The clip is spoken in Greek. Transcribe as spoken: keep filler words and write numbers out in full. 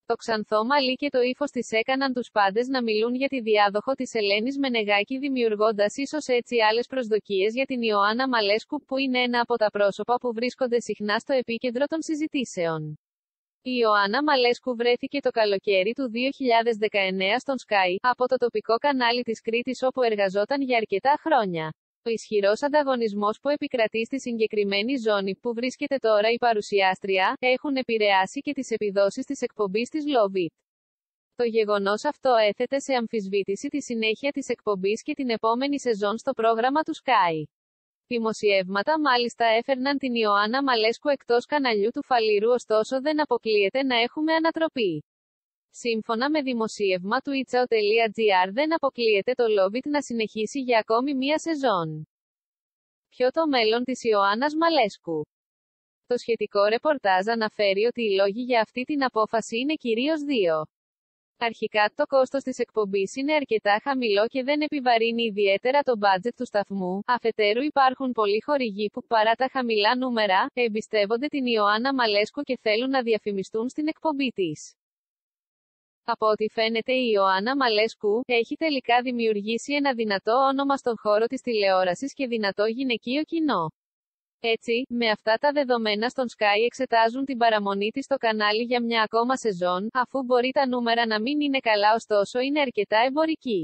Το ξανθό μαλλί και το ύφος της έκαναν τους πάντες να μιλούν για τη διάδοχο της Ελένης Μενεγάκη, δημιουργώντας ίσως έτσι άλλες προσδοκίες για την Ιωάννα Μαλέσκου, που είναι ένα από τα πρόσωπα που βρίσκονται συχνά στο επίκεντρο των συζητήσεων. Η Ιωάννα Μαλέσκου βρέθηκε το καλοκαίρι του δύο χιλιάδες δεκαεννέα στον Sky, από το τοπικό κανάλι της Κρήτης όπου εργαζόταν για αρκετά χρόνια. Ο ισχυρός ανταγωνισμός που επικρατεί στη συγκεκριμένη ζώνη που βρίσκεται τώρα η παρουσιάστρια, έχουν επηρεάσει και τις επιδόσεις της εκπομπής της Love It. Το γεγονός αυτό έθετε σε αμφισβήτηση τη συνέχεια της εκπομπής και την επόμενη σεζόν στο πρόγραμμα του Sky. Δημοσιεύματα μάλιστα έφερναν την Ιωάννα Μαλέσκου εκτός καναλιού του Φαλήρου, ωστόσο δεν αποκλείεται να έχουμε ανατροπή. Σύμφωνα με δημοσίευμα του ichao.gr δεν αποκλείεται το Love It να συνεχίσει για ακόμη μία σεζόν. Ποιο το μέλλον της Ιωάννας Μαλέσκου? Το σχετικό ρεπορτάζ αναφέρει ότι οι λόγοι για αυτή την απόφαση είναι κυρίως δύο. Αρχικά, το κόστος της εκπομπής είναι αρκετά χαμηλό και δεν επιβαρύνει ιδιαίτερα το μπάτζετ του σταθμού. Αφετέρου, υπάρχουν πολλοί χορηγοί που, παρά τα χαμηλά νούμερα, εμπιστεύονται την Ιωάννα Μαλέσκου και θέλουν να διαφημιστούν στην εκπομπή της. Από ό,τι φαίνεται η Ιωάννα Μαλέσκου έχει τελικά δημιουργήσει ένα δυνατό όνομα στον χώρο της τηλεόρασης και δυνατό γυναικείο κοινό. Έτσι, με αυτά τα δεδομένα στον Sky εξετάζουν την παραμονή της στο κανάλι για μια ακόμα σεζόν, αφού μπορεί τα νούμερα να μην είναι καλά ωστόσο είναι αρκετά εμπορική.